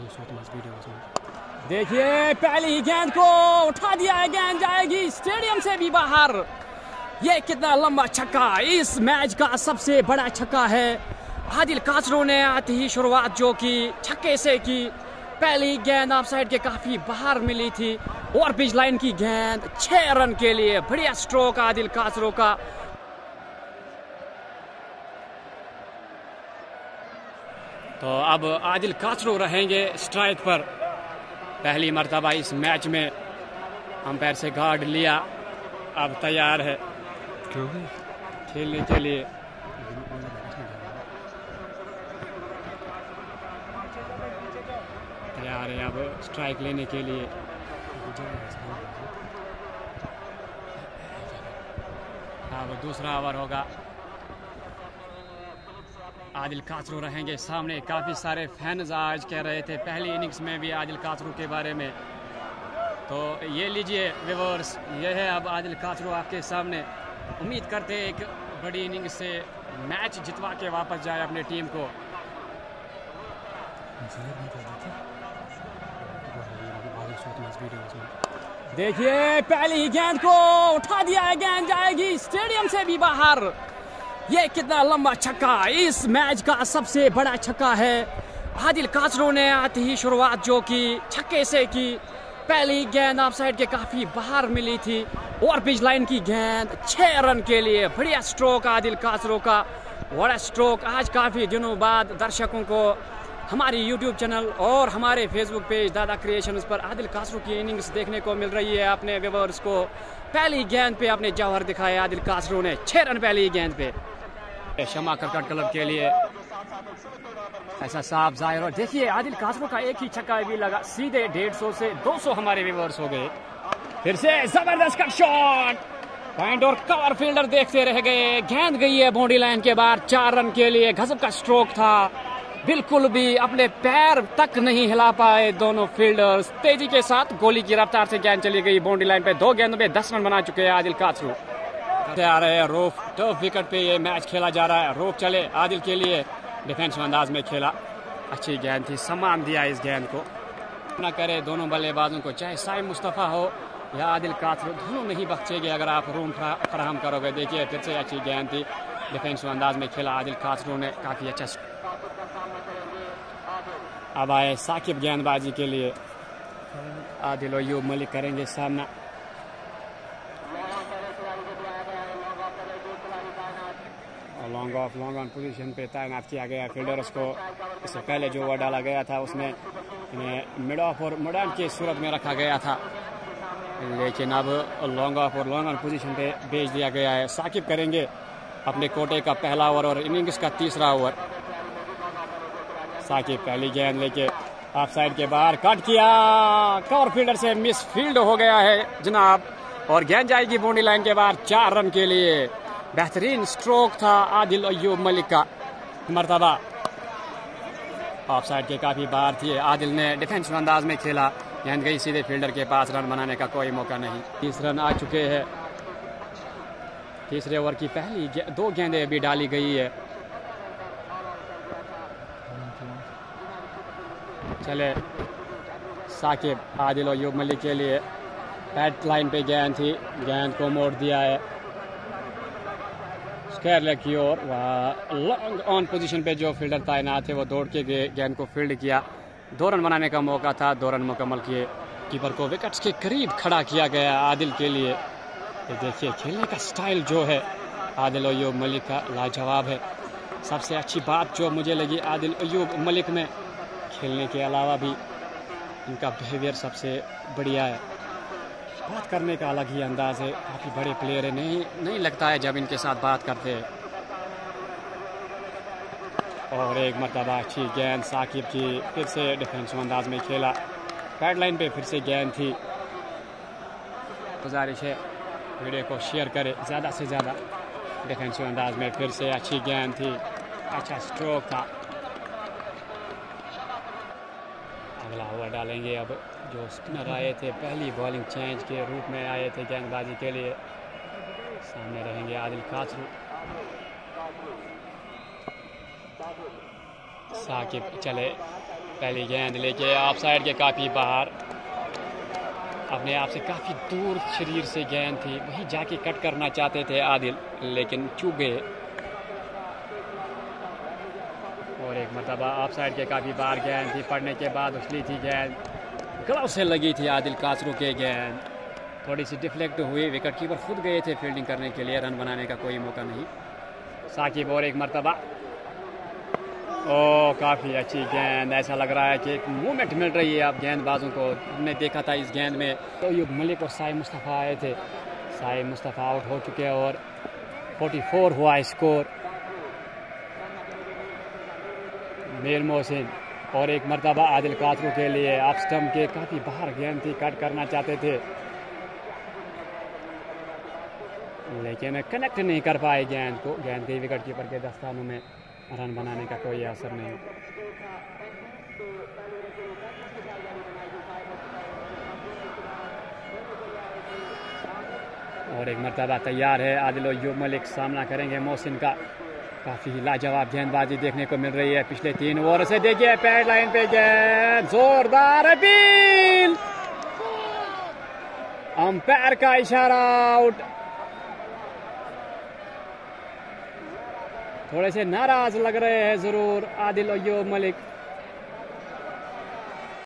देखिए पहली ही गेंद को उठा दिया है, गेंद जाएगी स्टेडियम से भी बाहर। ये कितना लंबा छक्का, इस मैच का सबसे बड़ा छक्का है। आदिल काचरू ने आती ही शुरुआत जो की छक्के से की। पहली गेंद ऑफ साइड के काफी बाहर मिली थी और पिच लाइन की गेंद 6 रन के लिए। बढ़िया स्ट्रोक आदिल काचरू का। तो अब आदिल काचरू रहेंगे स्ट्राइक पर। पहली मर्तबा इस मैच में अंपायर से गार्ड लिया, अब तैयार है खेलने के लिए। तैयार है अब स्ट्राइक लेने के लिए। अब दूसरा ओवर होगा। आदिल काचरू रहेंगे सामने। काफ़ी सारे फैंस आज कह रहे थे पहली इनिंग्स में भी आदिल काचरू के बारे में। तो ये लीजिए व्यूअर्स, ये है अब आदिल काचरू आपके सामने। उम्मीद करते हैं एक बड़ी इनिंग्स से मैच जितवा के वापस जाए अपने टीम को। देखिए पहली ही गेंद को उठा दिया है, गेंद जाएगी स्टेडियम से भी बाहर। ये कितना लंबा छक्का, इस मैच का सबसे बड़ा छक्का है। आदिल काचरू ने आती ही शुरुआत जो की छक्के से की। पहली गेंद ऑफ साइड के काफी बाहर मिली थी और पिच लाइन की गेंद 6 रन के लिए। बढ़िया स्ट्रोक आदिल काचरू का, बड़ा स्ट्रोक। आज काफी दिनों बाद दर्शकों को हमारी YouTube चैनल और हमारे फेसबुक पेज दादा क्रिएशंस पर आदिल काचरू की इनिंग्स देखने को मिल रही है। अपने व्यूअर्स को पहली गेंद पे अपने जौहर दिखाए आदिल काचरू ने, 6 रन पहली गेंद पे। शमा क्रिकेट क्लब के लिए ऐसा साफ जाहिर। और देखिए आदिल काचरू का एक ही छक्का भी लगा, सीधे 150 से 200 हमारे व्यूअर्स हो गए। फिर से जबरदस्त कट शॉट, पॉइंट और कवर फील्डर देखते रह गए। गेंद गई है बाउंड्री लाइन के बाहर, 4 रन के लिए। गजब का स्ट्रोक था, बिल्कुल भी अपने पैर तक नहीं हिला पाए दोनों फील्डर्स। तेजी के साथ गोली की रफ्तार से गेंद चली गई बाउंड्री लाइन पे। 2 गेंदों में 10 रन बना चुके हैं आदिल काचरू। आ रहे हैं रोफ, टफ विकेट पे ये मैच खेला जा रहा है। रोफ चले आदिल के लिए, डिफेंसिव अंदाज में खेला। अच्छी गेंद थी, सम्मान दिया इस गेंद को। ना करे दोनों बल्लेबाजों को, चाहे साइम मुस्तफ़ा हो या आदिल काचरू, दोनों नहीं बख्शेंगे अगर आप रूम फराहम करोगे। देखिए फिर से अच्छी गेंद थी, डिफेंसिव अंदाज में खेला आदिल काचरू ने, काफ़ी अच्छा। अब आए साकिब गेंदबाजी के लिए। आदिल और यूब मलिक करेंगे सामना। लॉन्ग ऑन पोजीशन पे तैनात किया गया फील्डर्स को। इससे पहले जो ओवर डाला गया था उसमें मिड ऑफ और मिड ऑन की सूरत में रखा गया था, लेकिन अब लॉन्ग ऑफ और लॉन्ग ऑन पोजीशन पे भेज दिया गया है। साकिब करेंगे अपने कोटे का पहला ओवर और इनिंग्स का तीसरा ओवर। साकिब पहली गेंद लेके ऑफ साइड के बाहर कट किया, कवर फील्डर से मिस फील्ड हो गया है जनाब, और गेंद जाएगी बाउंड्री लाइन के बाहर 4 रन के लिए। बेहतरीन स्ट्रोक था आदिल अय्यूब मलिक का। मर्तबा ऑफ साइड के काफ़ी बाहर थी, आदिल ने डिफेंसिव अंदाज में खेला। गेंद गई सीधे फील्डर के पास, रन बनाने का कोई मौका नहीं। 30 रन आ चुके हैं। तीसरे ओवर की पहली 2 गेंदें अभी डाली गई है। चले साकिब आदिल अय्यूब मलिक के लिए। बैट लाइन पे गेंद थी, गेंद को मोड़ दिया है स्क्वायर लेग की ओर। लॉन्ग ऑन पोजीशन पे जो फील्डर तैनात थे वो दौड़ के गेंद को फील्ड किया। 2 रन बनाने का मौका था, 2 रन मुकम्मल किए। कीपर को विकेट्स के करीब खड़ा किया गया आदिल के लिए। देखिए खेलने का स्टाइल जो है आदिल अय्यूब मलिक का लाजवाब है। सबसे अच्छी बात जो मुझे लगी आदिल अय्यूब मलिक में, खेलने के अलावा भी इनका बिहेवियर सबसे बढ़िया है। बात करने का अलग ही अंदाज है, काफ़ी बड़े प्लेयर है, नहीं लगता है जब इनके साथ बात करते हैं। और एक मरतबा अच्छी गेंद साकिब की, फिर से डिफेंसिव अंदाज में खेला। बैट लाइन पे फिर से गेंद थी। गुजारिश है वीडियो को शेयर करें ज़्यादा से ज़्यादा। डिफेंसिव अंदाज में फिर से अच्छी गेंद थी, अच्छा स्ट्रोक था। अगला ओवर डालेंगे अब जो स्पिनर आए थे, पहली बॉलिंग चेंज के रूप में आए थे गेंदबाजी के लिए। सामने रहेंगे आदिल काचरू। साकिब चले पहली गेंद लेके ऑफ साइड के काफ़ी बाहर, अपने आप से काफ़ी दूर शरीर से गेंद थी, वही जाके कट करना चाहते थे आदिल, लेकिन चूक गए। और एक मरतबा ऑफ साइड के काफ़ी बाहर गेंद थी, पड़ने के बाद उछली थी गेंद, ग्लव से लगी थी आदिल कासरू के गेंद, थोड़ी सी डिफ्लेक्ट हुई। विकेट कीपर खुद गए थे फील्डिंग करने के लिए, रन बनाने का कोई मौका नहीं। साकिब और एक मरतबा, ओ काफ़ी अच्छी गेंद, ऐसा लग रहा है कि एक मूवमेंट मिल रही है अब गेंदबाजों को। हमने देखा था इस गेंद में तो यूब मलिक और साहिब मुस्तफ़ा आए थे, साहिब मुस्तफ़ा आउट हो चुके हैं और 44 हुआ स्कोर। मीर मोहसिन और एक मरतबा आदिल कासरू के लिए ऑफ स्टंप के काफ़ी बाहर गेंद थी, कट करना चाहते थे लेकिन कनेक्ट नहीं कर पाए गेंद को। गेंद गई विकेट कीपर के दस्तानों में, रन बनाने का कोई असर नहीं। और एक मरतबा तैयार है आदिल और यूब मलिक, सामना करेंगे मोहसिन का। काफ़ी लाजवाब गेंदबाजी देखने को मिल रही है पिछले 3 ओवर से। देखिए पैड लाइन पे गेंद, जोरदार अपील, अंपायर का इशारा, आउट। थोड़े से नाराज लग रहे हैं जरूर आदिल और यूब मलिक।